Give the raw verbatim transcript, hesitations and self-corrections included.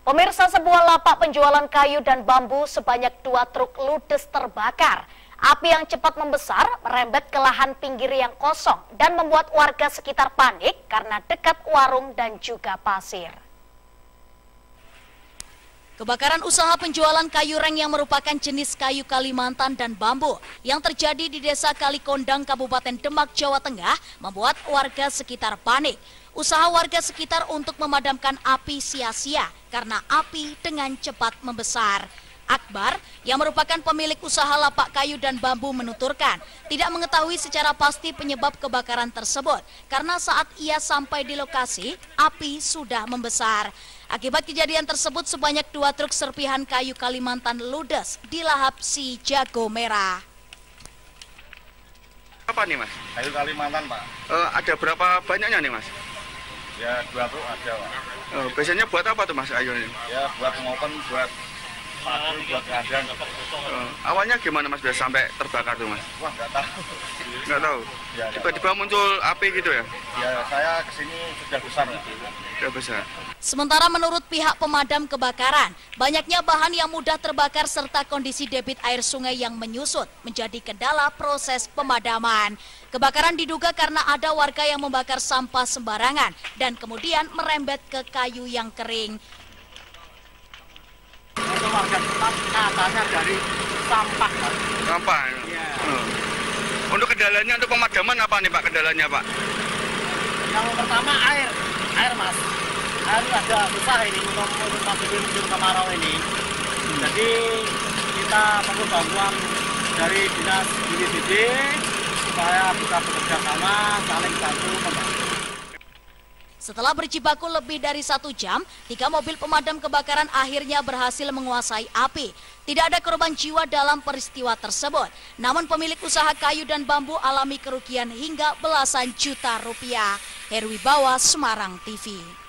Pemirsa, sebuah lapak penjualan kayu dan bambu sebanyak dua truk ludes terbakar. Api yang cepat membesar merembet ke lahan pinggir yang kosong dan membuat warga sekitar panik karena dekat warung dan juga pasir. Kebakaran usaha penjualan kayu reng yang merupakan jenis kayu Kalimantan dan bambu yang terjadi di Desa Kalikondang, Kabupaten Demak, Jawa Tengah membuat warga sekitar panik. Usaha warga sekitar untuk memadamkan api sia-sia karena api dengan cepat membesar. Akbar, yang merupakan pemilik usaha lapak kayu dan bambu, menuturkan tidak mengetahui secara pasti penyebab kebakaran tersebut karena saat ia sampai di lokasi, api sudah membesar. Akibat kejadian tersebut, sebanyak dua truk serpihan kayu Kalimantan ludes dilahap si jago merah. Apa nih, Mas? Kayu Kalimantan, Pak. Uh, ada berapa banyaknya nih, Mas? Ya, dua truk ada, Pak. Uh, biasanya buat apa tuh, Mas, kayu ini? Ya, buat ngopen, buat paku, buat kandang. Uh, awalnya gimana, Mas, biasa sampai terbakar tuh, Mas? Wah, nggak tahu. Nggak tahu? Tiba-tiba muncul api gitu ya? Ya, saya kesini sudah besar. Sudah besar. Sementara menurut pihak pemadam kebakaran, banyaknya bahan yang mudah terbakar serta kondisi debit air sungai yang menyusut menjadi kendala proses pemadaman. Kebakaran diduga karena ada warga yang membakar sampah sembarangan dan kemudian merembet ke kayu yang kering. Untuk warga tempat katanya dari sampah, Pak. Sampah? Ya. Uh. Untuk kendalanya, untuk pemadaman apa nih, Pak, kendalanya, Pak? Yang pertama air, air, Mas. Air ada susah ini untuk untuk masukin musim kemarau ini. Jadi kita perlu bantuan dari dinas B P B D supaya bisa bekerja sama, saling bantu membantu. Setelah berjibaku lebih dari satu jam, tiga mobil pemadam kebakaran akhirnya berhasil menguasai api. Tidak ada korban jiwa dalam peristiwa tersebut. Namun pemilik usaha kayu dan bambu alami kerugian hingga belasan juta rupiah. Herwibawa, Semarang T V.